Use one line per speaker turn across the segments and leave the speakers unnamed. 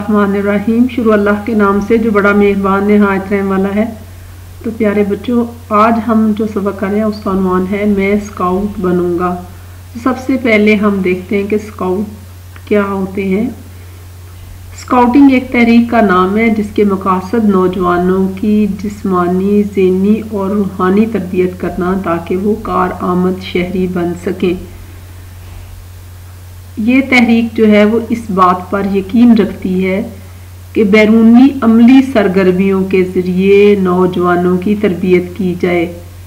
الرحمن الرحیم۔ شروع اللہ کے نام سے جو بڑا مہربان نہایت رحم والا ہے۔ تو پیارے بچوں، آج ہم جو سبق کر رہے ہیں اس کا عنوان ہے میں سکاؤٹ بنوں گا۔ سب سے پہلے ہم دیکھتے ہیں کہ سکاؤٹ کیا ہوتے ہیں۔ سکاؤٹنگ ایک تحریک کا نام ہے جس کے مقاصد نوجوانوں کی جسمانی، ذہنی اور روحانی تربیت کرنا تاکہ وہ کارآمد شہری بن سکیں۔ یہ تحریک جو ہے وہ اس بات پر یقین رکھتی ہے کہ بیرونی عملی سرگرمیوں کے ذریعے نوجوانوں کی تربیت کی جائے۔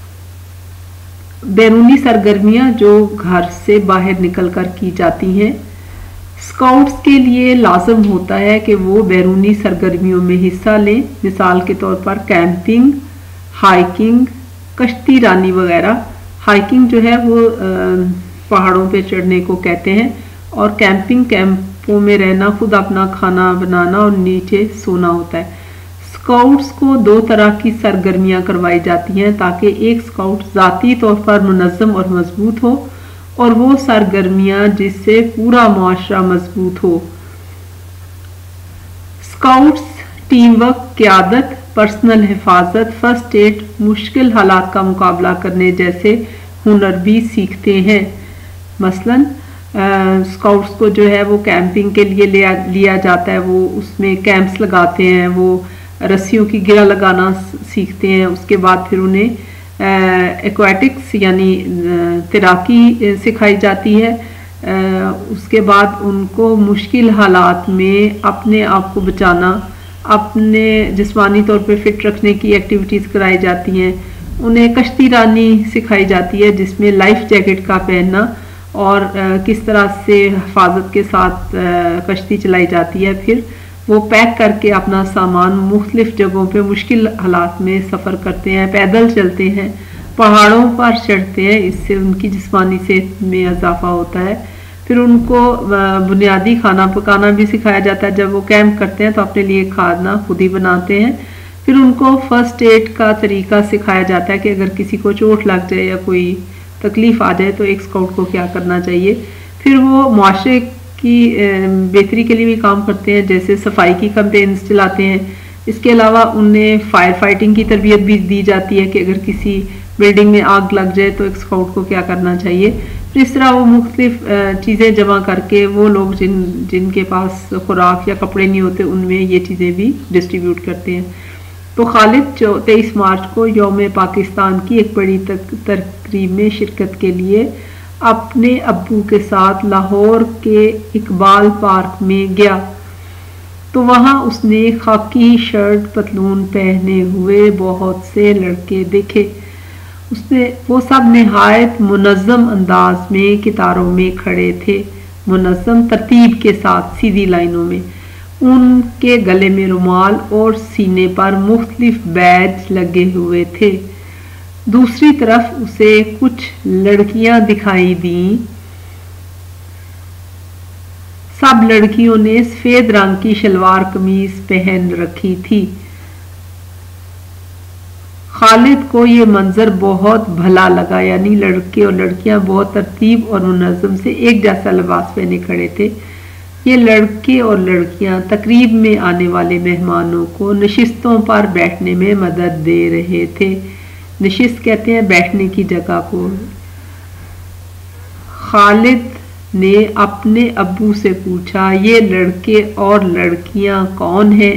بیرونی سرگرمیاں جو گھر سے باہر نکل کر کی جاتی ہیں، سکاؤٹس کے لیے لازم ہوتا ہے کہ وہ بیرونی سرگرمیوں میں حصہ لیں، مثال کے طور پر کیمپنگ، ہائیکنگ، کشتی رانی وغیرہ۔ ہائیکنگ جو ہے وہ پہاڑوں پہ چڑھنے کو کہتے ہیں، اور کیمپوں میں رہنا، خود اپنا کھانا بنانا اور نیچے سونا ہوتا ہے۔ سکاؤٹس کو دو طرح کی سرگرمیاں کروائی جاتی ہیں تاکہ ایک سکاؤٹ ذاتی طور پر منظم اور مضبوط ہو، اور وہ سرگرمیاں جس سے پورا معاشرہ مضبوط ہو۔ سکاؤٹس ٹیم ورک، قیادت، پرسنل حفاظت، فرسٹ ایڈ، مشکل حالات کا مقابلہ کرنے جیسے ہنر بھی سیکھتے ہیں۔ مثلاً سکاؤٹس کو جو ہے وہ کیمپنگ کے لیے لیا جاتا ہے، وہ اس میں کیمپس لگاتے ہیں، وہ رسیوں کی گرہ لگانا سیکھتے ہیں۔ اس کے بعد پھر انہیں ایکویٹکس یعنی تیراکی سکھائی جاتی ہے۔ اس کے بعد ان کو مشکل حالات میں اپنے آپ کو بچانا، اپنے جسمانی طور پہ فٹ رکھنے کی ایکٹیویٹیز کرائی جاتی ہیں۔ انہیں کشتی رانی سکھائی جاتی ہے جس میں لائف جیکٹ کا پہننا اور کس طرح سے حفاظت کے ساتھ کشتی چلائی جاتی ہے۔ پھر وہ پیک کر کے اپنا سامان مختلف جگہوں پہ مشکل حالات میں سفر کرتے ہیں، پیدل چلتے ہیں، پہاڑوں پر چڑھتے ہیں، اس سے ان کی جسمانی صحت میں اضافہ ہوتا ہے۔ پھر ان کو بنیادی کھانا پکانا بھی سکھایا جاتا ہے۔ جب وہ کیمپ کرتے ہیں تو اپنے لیے کھانا خود ہی بناتے ہیں۔ پھر ان کو فرسٹ ایڈ کا طریقہ سکھایا جاتا ہے کہ اگر کسی کو چوٹ لگ جائے یا کوئی تکلیف آ جائے تو ایک سکاؤٹ کو کیا کرنا چاہیے۔ پھر وہ معاشرے کی بہتری کے لیے بھی کام کرتے ہیں، جیسے صفائی کی کمپینز چلاتے ہیں۔ اس کے علاوہ انہیں فائر فائٹنگ کی تربیت بھی دی جاتی ہے کہ اگر کسی بلڈنگ میں آگ لگ جائے تو ایک سکاؤٹ کو کیا کرنا چاہیے۔ پھر اس طرح وہ مختلف چیزیں جمع کر کے وہ لوگ جن کے پاس خوراک یا کپڑے نہیں ہوتے ان میں یہ چیزیں بھی ڈسٹریبیوٹ کرتے ہیں۔ تو خالد 23 مارچ کو یوم پاکستان کی ایک بڑی تقریب میں شرکت کے لیے اپنے ابو کے ساتھ لاہور کے اقبال پارک میں گیا، تو وہاں اس نے خاکی شرٹ پتلون پہنے ہوئے بہت سے لڑکے دیکھے۔ وہ سب نہایت منظم انداز میں قطاروں میں کھڑے تھے، منظم ترتیب کے ساتھ سیدھی لائنوں میں۔ ان کے گلے میں رومال اور سینے پر مختلف بیج لگے ہوئے تھے۔ دوسری طرف اسے کچھ لڑکیاں دکھائی دیں۔ سب لڑکیوں نے سفید رنگ کی شلوار قمیض پہن رکھی تھی۔ خالد کو یہ منظر بہت بھلا لگا، یعنی لڑکے اور لڑکیاں بہت ترتیب اور منظم سے ایک جیسا لباس پہنے کھڑے تھے۔ یہ لڑکے اور لڑکیاں تقریب میں آنے والے مہمانوں کو نشستوں پر بیٹھنے میں مدد دے رہے تھے۔ نشست کہتے ہیں بیٹھنے کی جگہ کو۔ خالد نے اپنے ابو سے پوچھا، یہ لڑکے اور لڑکیاں کون ہیں؟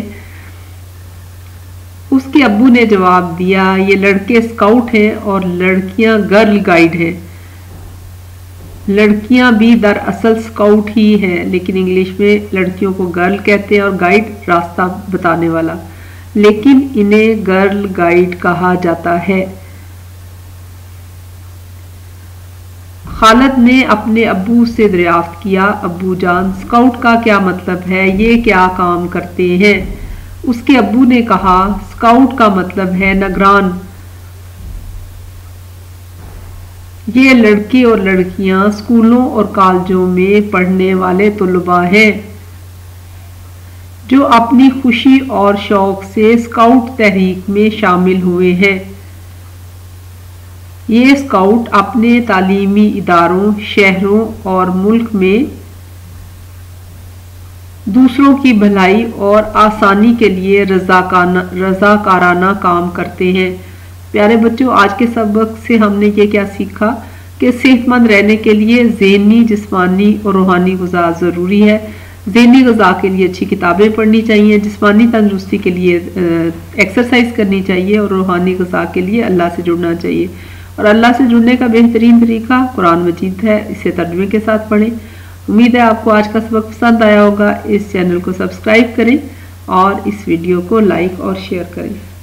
اس کے ابو نے جواب دیا، یہ لڑکے سکاؤٹ ہیں اور لڑکیاں گرل گائیڈ ہیں۔ لڑکیاں بھی دراصل سکاؤٹ ہی ہیں، لیکن انگلش میں لڑکیوں کو گرل کہتے ہیں اور گائیڈ راستہ بتانے والا، لیکن انہیں گرل گائیڈ کہا جاتا ہے۔ خالد نے اپنے ابو سے دریافت کیا، ابو جان سکاؤٹ کا کیا مطلب ہے، یہ کیا کام کرتے ہیں؟ اس کے ابو نے کہا، سکاؤٹ کا مطلب ہے نگران۔ یہ لڑکے اور لڑکیاں اسکولوں اور کالجوں میں پڑھنے والے طلباء ہیں جو اپنی خوشی اور شوق سے سکاؤٹ تحریک میں شامل ہوئے ہیں۔ یہ سکاؤٹ اپنے تعلیمی اداروں، شہروں اور ملک میں دوسروں کی بھلائی اور آسانی کے لیے رضاکارانہ کام کرتے ہیں۔ پیارے بچوں، آج کے سبق سے ہم نے یہ کیا سیکھا کہ صحت مند رہنے کے لیے ذہنی، جسمانی اور روحانی غذا ضروری ہے۔ ذہنی غذا کے لیے اچھی کتابیں پڑھنی چاہیے، جسمانی تندرستی کے لیے ایکسرسائز کرنی چاہیے، اور روحانی غذا کے لیے اللہ سے جڑنا چاہیے۔ اور اللہ سے جڑنے کا بہترین طریقہ قرآن مجید ہے، اسے ترجمے کے ساتھ پڑھیں۔ امید ہے آپ کو آج کا سبق پسند آیا ہوگا۔ اس چینل کو سبسکرائب کریں اور اس ویڈیو کو لائک اور شیئر کریں۔